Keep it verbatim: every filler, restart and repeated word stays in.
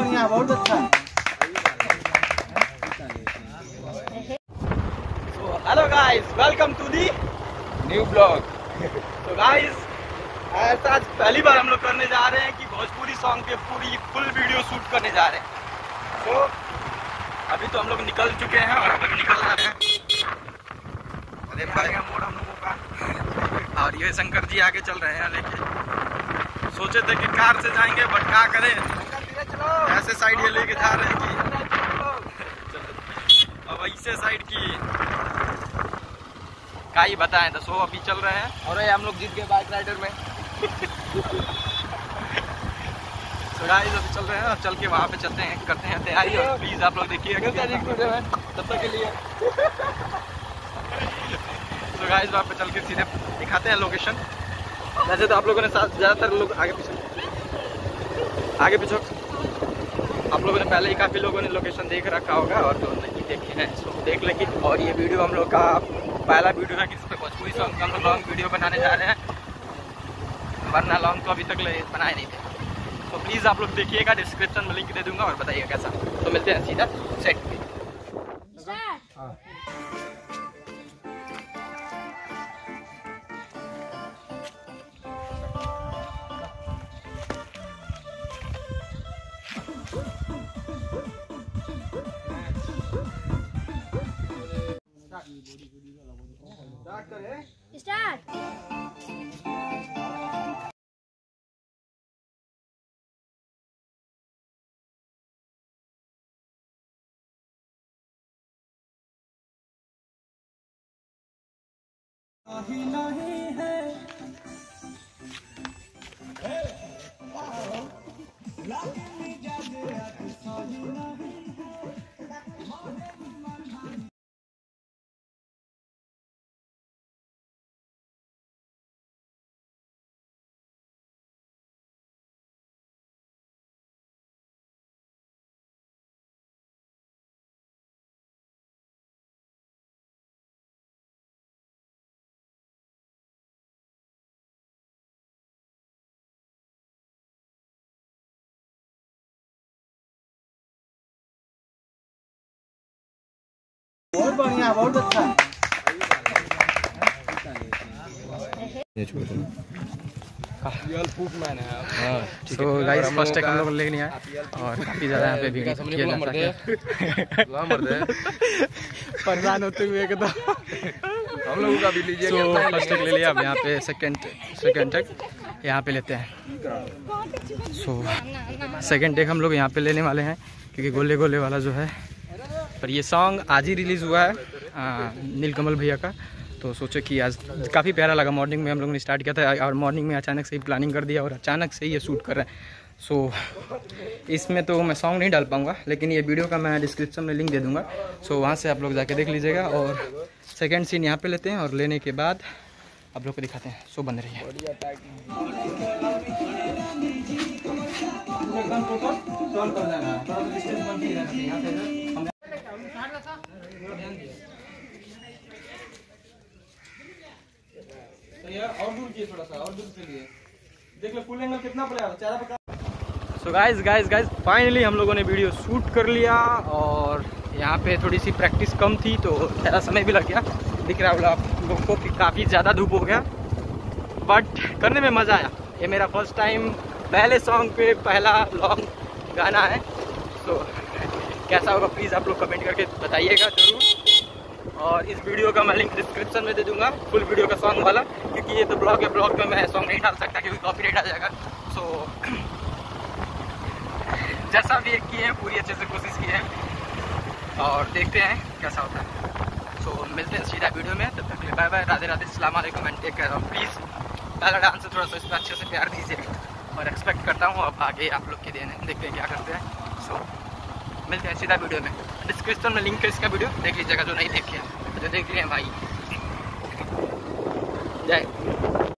बढ़िया, बहुत अच्छा। Hello guys, welcome to the new blog. तो गाइस, ऐसा आज पहली बार हम लोग करने जा रहे हैं कि भोजपुरी सॉन्ग के पूरी फुल वीडियो शूट करने जा रहे हैं। तो अभी तो हम लोग निकल चुके हैं और अब निकल रहे हैं। अरे भाई मोड़ हम लोगों का, और ये शंकर जी आगे चल रहे हैं लेके। सोचे थे कि कार से जाएंगे, बट क्या करें, ऐसे साइड ये लेके जा रहे हैं कि अब ऐसे साइड की क्या ही बताएं। तो सो अभी चल रहे हैं और हम लोग जीत गए बाइक राइडर में। तो गाइस अभी चल रहे हैं और चल के वहाँ पे चलते हैं, करते हैं तैयारी। और प्लीज आप लोग देखिए तब तक के लिए। तो गाइस वहाँ पे चल के सीधे दिखाते हैं लोकेशन। वैसे तो आप लोगों ने ज़्यादातर लोग आगे पीछे आगे पीछे आप लोगों ने पहले ही काफ़ी लोगों ने लोकेशन देख रखा होगा और जो नहीं देखे हैं तो देख लेंगे। और ये वीडियो हम लोग का पहला वीडियो है जिस पे भोजपुरी सॉन्ग का हम लोग लॉन्ग वीडियो बनाने जा रहे हैं, वरना लॉन्ग तो अभी तक बनाए नहीं थे। तो प्लीज़ आप लोग देखिएगा, डिस्क्रिप्शन में लिंक दे दूंगा और बताइएगा कैसा। तो मिलते हैं सीधा सेट पे। स्टार्ट। नहीं नहीं है बहुत बढ़िया, बहुत अच्छा। तो गाइस फर्स्ट टेक हम लोग लेके नहीं आए और काफ़ी ज़्यादा यहाँ पे भीड़ किया जाता है। परेशान होते हुए एकदम हम लोगों का भी लीजिए। तो फर्स्ट टेक ले लिया, अब यहाँ पे सेकंड सेकंड टेक यहाँ पे लेते हैं। सो सेकंड टेक हम लोग यहाँ पे लेने वाले हैं क्योंकि गोले गोले वाला जो है, पर ये सॉन्ग आज ही रिलीज़ हुआ है नीलकमल भैया का। तो सोचे कि आज काफ़ी प्यारा लगा। मॉर्निंग में हम लोगों ने स्टार्ट किया था और मॉर्निंग में अचानक से ही प्लानिंग कर दिया और अचानक से ही ये शूट कर रहे हैं। सो इसमें तो मैं सॉन्ग नहीं डाल पाऊँगा, लेकिन ये वीडियो का मैं डिस्क्रिप्शन में लिंक दे दूँगा। सो वहाँ से आप लोग जाके देख लीजिएगा। और सेकेंड सीन यहाँ पर लेते हैं और लेने के बाद आप लोग को दिखाते हैं। सो बन रही है। और दूर किए, थोड़ा सा और दूर के लिए देख लो फुल एंगल कितना पड़ेगा चारा पका। So guys guys guys finally हम लोगों ने वीडियो शूट कर लिया और यहाँ पे थोड़ी सी प्रैक्टिस कम थी तो ज़्यादा समय भी लग गया। दिख रहा होगा आप लोगों को कि काफ़ी ज़्यादा धूप हो गया, बट करने में मज़ा आया। ये मेरा फर्स्ट टाइम पहले सॉन्ग पे पहला लॉन्ग गाना है। तो कैसा होगा प्लीज़ आप लोग कमेंट करके बताइएगा ज़रूर। और इस वीडियो का मैं लिंक डिस्क्रिप्शन में दे दूंगा, फुल वीडियो का सॉन्ग वाला, क्योंकि ये तो ब्लॉग है, ब्लॉग में मैं सॉन्ग नहीं डाल सकता क्योंकि कॉपीराइट आ जाएगा। सो जैसा भी किए हैं पूरी अच्छे से कोशिश की है और देखते हैं कैसा होता है। सो मिलते हैं सीधा वीडियो में, तब तक बाय बाय, राधे राधे, अस्सलाम वालेकुम एंड टेक केयर। और प्लीज़ पहला डांस से थोड़ा सा इसमें अच्छे से प्यार दीजिए और एक्सपेक्ट करता हूँ अब आगे आप लोग के देने, देखते हैं क्या करते हैं। सो मिलते हैं सीधा वीडियो में। डिस्क्रिप्शन में लिंक है इसका, वीडियो देख लीजिएगा जो नहीं देखे हैं। जो देख लिए हैं भाई, जय।